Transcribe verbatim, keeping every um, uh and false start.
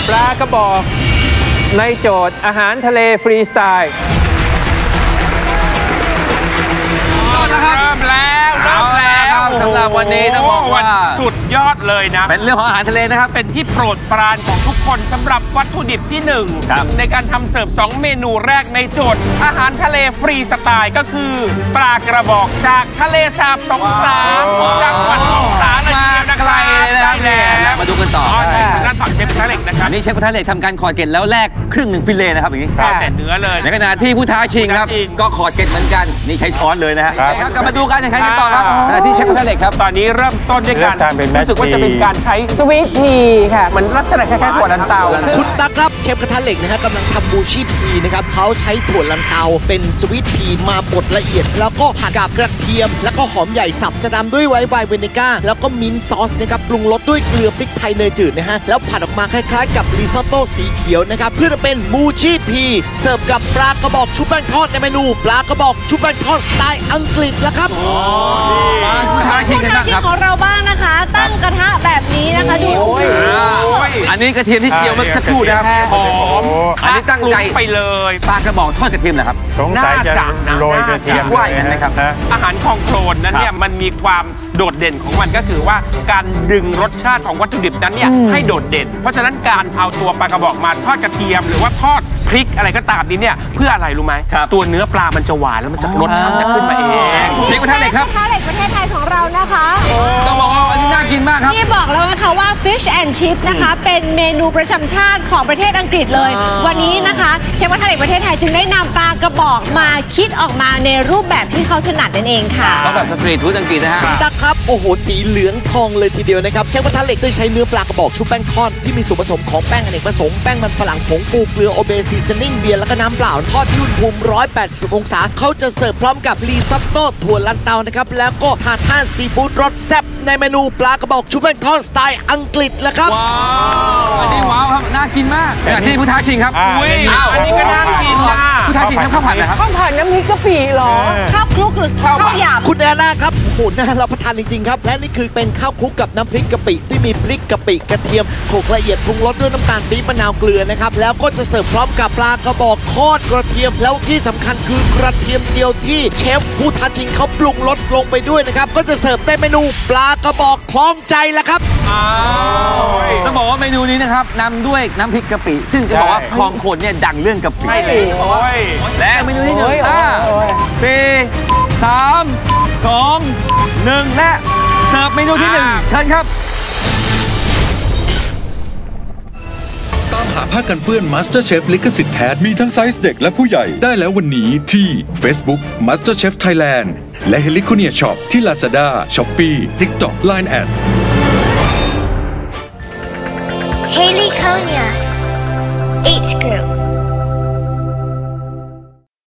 ปลากระบอกในโจทย์อาหารทะเลฟรีสไตล์เริ่มแล้วเริ่มแล้วสำหรับวันนี้ต้องบอกว่าสุดยอดเลยนะเป็นเรื่องของอาหารทะเลนะครับเป็นที่โปรดปรานของทุกคนสำหรับวัตถุดิบที่หนึ่งในการทำเสิร์ฟสองเมนูแรกในโจทย์อาหารทะเลฟรีสไตล์ก็คือปลากระบอกจากทะเลสาบสงขลาจังหวัดสงขลาเลยนะไกลเลยนะครับมาดูกันต่อนั่นฝั่งเชฟกระทะเหล็กนะครับนี่เชฟกระทะเหล็กทำการขอดเกล็ดแล้วแลกครึ่งหนึ่งฟิเลต์นะครับอย่างนี้แต่เนื้อเลยในขณะที่ผู้ท้าชิงครับก็ขอดเกล็ดเหมือนกันนี่ใช้ช้อนเลยนะฮะครับกลับมาดูกันใครกันต่อครับที่เชฟกระทะเหล็กครับตอนนี้เริ่มต้นด้วยการรู้สึกว่าจะเป็นการใช้สวีทพีค่ะมันลักษณะคล้ายๆถั่วลันเตาคุณตั๊กครับเชฟกระทะเหล็กนะฮะกำลังทำบูชีพีนะครับเขาใช้ถั่วลันเตาเป็นสวีทพีมาบดละเอียดแล้วก็ผัดกับกระเทียมแล้วก็หอมใหญ่สับจะตามด้วยไวน์ไวน์เวนิก้าแล้วก็มิ้นท์ซอสนะครับปรุงรสด้วยเกลือพริกไทยเนยจืดนะฮะแล้วผัดออกมาคล้ายๆกับริซอตโต้สีเขียวนะครับเพื่อจะเป็นบูชีพีเสิร์ฟกับปลากระบอกชุบแป้งทอดในเมนูปลากระบอกชุบแป้งทอดสไตล์อังกฤษแล้วครับผู้ท้าชิงกันบ้างครับของเราบ้างนะคะตั้งกระทะแบบนี้นะคะดูอันนี้กระเทียมที่เจียวเมื่อสักครู่นะครับหอมอันนี้ตั้งใจไปเลยปลากระบอกทอดกระเทียมเหรอครับสงสัยจะโรยกระเทียมว่าอย่างนั้นนะครับอาหารคลองโคลนนั้นเนี่ยมันมีความโดดเด่นของมันก็คือว่าการดึงรสชาติของวัตถุดิบนั้นเนี่ยให้โดดเด่นเพราะฉะนั้นการเอาตัวปลากระบอกมาทอดกระเทียมหรือว่าทอดพริกอะไรก็ตามนี้เนี่ยเพื่ออะไรรู้ไหมตัวเนื้อปลามันจะหวานแล้วมันจะรสชาติจะขึ้นมาเองเชฟกระทะเหล็กครับกระทะเหล็กประเทศไทยของเรานะคะต้องบอกว่าอันนี้น่ากินมากครับนี่บอกแล้วนะคะว่า Fish and Chips นะคะเป็นเมนูประจำชาติของประเทศอังกฤษเลยวันนี้นะคะเชฟกระทะเหล็กประเทศไทยจึงได้นำปลากระบอกมาคิดออกมาในรูปแบบที่เขาถนัดนั่นเองค่ะก็แบบสตรีทฟู้ดอังกฤษนะฮะตั๊กครับโอ้โหสีเหลืองทองเลยทีเดียวนะครับเชฟกระทะเหล็กได้ใช้เนื้อปลากระบอกชุบแป้งทอดที่มีส่วนผสมของแป้งอเนกประสงค์แป้งมันฝรั่งผงฟูเกลือโอเบซีซันนิ่งเบียร์แล้วก็น้ำเปล่าทอดที่อุณหภูมิหนึ่งร้อยแปดสิบองศาเขาจะเสิร์ฟพร้อมกับรีซอตโต้ถั่วลันเตานะครับแล้วก็ทาท่าซีฟู้ดรสแซ่บในเมนูปลากระบอกชุบแป้งทอดสไตล์อังกฤษแล้วครับว้าวอันนี้ว้าวครับน่ากินมากอย่างที่ผู้ท้าชิงครับอุ้ยอันนี้ก็น่ากินนะผู้ท้าชิงข้าวผัดนะครับข้าวผัดน้ำพริกกะปิหรอข้าวคลุกหรือข้าวหยาบคุณแอนนาครับโอ้โหน่ารับประทานจริงๆครับและนี่คือเป็นข้าวคลุกกับน้ำพริกกะปิที่มีพริกกะปิกระเทียมโขลกละเอียดปรุงรสด้วยน้ำตาลปี๊บมะนาวเกลือนะครับแล้วก็จะเสิร์ฟพร้อมกับปลากระบอกทอดกระเทียมแล้วที่สำคัญคือกระเทียมเจียวที่เชฟผู้ท้าชิงเขาปรุงรสลงไปด้วยนะครับก็จะเสิร์ฟในเมนูปลากระบอกคล้องใจแล้วครับต้องบอกว่าเมนูนี้นะครับนำด้วยน้ำพริกกะปิซึ่งจะบอกว่าคลองโคลนเนี่ยดังเรื่องกะปิและเมนูที่หนึ่งห้าสี่สามสองหนึ่งและเสิร์ฟเมนูที่หนึ่งเชิญครับตามหาผ้ากันเปื้อน MasterChef ลิขสิทธิ์แท้มีทั้งไซส์เด็กและผู้ใหญ่ได้แล้ววันนี้ที่ Facebook MasterChef Thailand และ Heliconia Shop ที่ Lazada, Shopee, TikTok, ไลน์ แอท Heliconia